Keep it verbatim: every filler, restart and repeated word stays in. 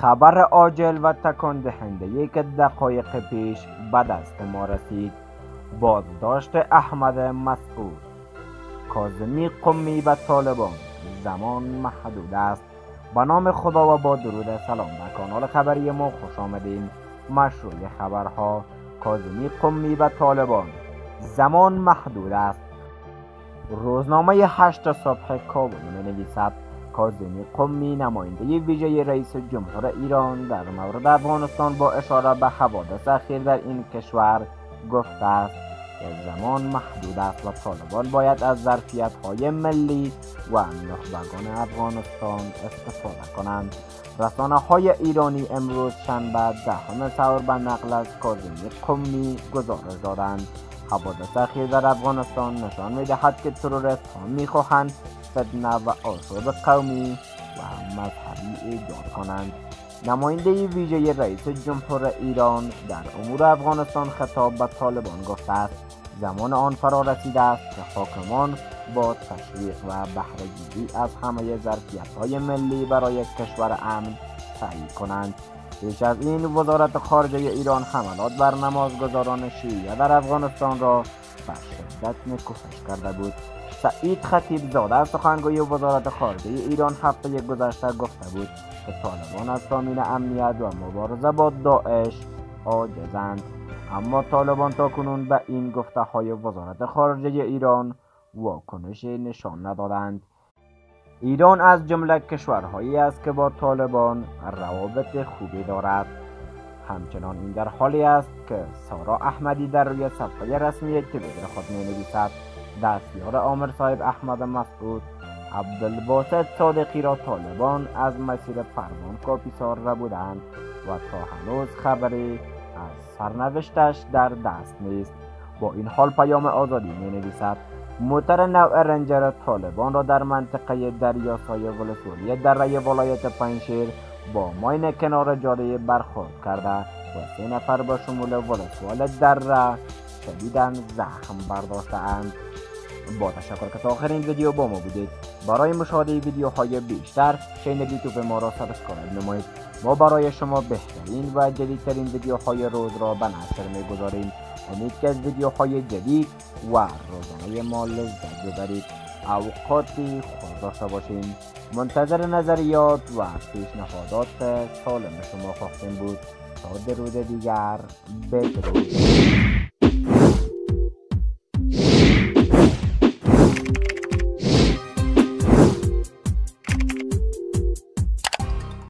خبر عاجل و تکان دهنده که دقایق پیش به دست ما رسید: بازداشت احمد مسعود. کاظمی قمی به طالبان: زمان محدود است. به نام خدا و با درود سلام به کانال خبری ما خوش آمدین. مشروع خبرها: کاظمی قمی به طالبان: زمان محدود است. روزنامه هشت صبح کابل می نویسد: کاظمی قمی نماینده ویژه رئیس جمهور ایران در مورد افغانستان با اشاره به حوادث اخیر در این کشور گفته است که زمان محدود است و طالبان باید از ظرفیت‌های ملی و نخبگان افغانستان استفاده کنند. رسانه‌های ایرانی امروز شنبه دهم سحور به نقل از کاظمی قمی گزارش دادند: حوادث اخیر در افغانستان نشان می‌دهد که تروریست‌ها می‌خواهند فتنه و آشوب قومی و مذهبی ایجاد کنند. نماینده ویژه رئیس جمهور ایران در امور افغانستان خطاب به طالبان گفته است: زمان آن فرا رسیده است که حاکمان با تشویق و بهره‌گیری از همه ظرفیت‌های ملی برای کشور امن سعی کنند. پیش از این وزارت خارجه ایران حملات بر نمازگزاران شیعه در افغانستان را به شدت نکوهش کرده بود. سعید خطیب زاده سخنگوی وزارت خارجه ایران هفته گذشته گفته بود که طالبان از تامین امنیت و مبارزه با داعش عاجزند، اما طالبان تاکنون به این گفته‌های وزارت خارجه ایران واکنش نشان ندادند. ایران از جمله کشورهایی است که با طالبان روابط خوبی دارد. همچنان این در حالی است که سارا احمدی در روی صفحه رسمی توییتر خود می‌نویسد: دستیار عامر صاحب احمد مسعود عبدالباسط صادقی را طالبان از مسیر پروان کاپیسار ربودند و تا هنوز خبری از سرنوشتش در دست نیست. با این حال پیام آزادی می نویسد: موتر نوع رنجر طالبان را در منطقه دریاسای ولسوالی دره ولایت پنجشیر با ماین کنار جاده برخورد کرده و سه نفر به شمول ولسوال دره شدیداً زخم برداشته‌اند. با تشکر که تا آخرین ویدیو با ما بودید. برای مشاهده ویدیوهای بیشتر چینل یوتیوب ما را سابسکرایب نمایید. ما برای شما بهترین و جدیدترین ویدیوهای روز را به نشر می‌گذاریم. امید که از ویدیوهای جدید و روزانه ما لذت ببرید. اوقاتی خوش داشته باشین. منتظر نظریات و پیشنهادات سالم شما خواهیم بود. تا درود دیگر، بدرود.